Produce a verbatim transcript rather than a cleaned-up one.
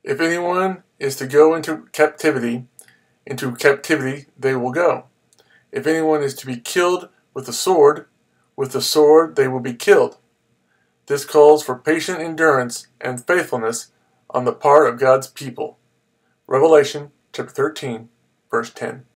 If anyone is to go into captivity, into captivity they will go. If anyone is to be killed with the sword, with the sword they will be killed. This calls for patient endurance and faithfulness on the part of God's people. Revelation chapter thirteen, verse ten.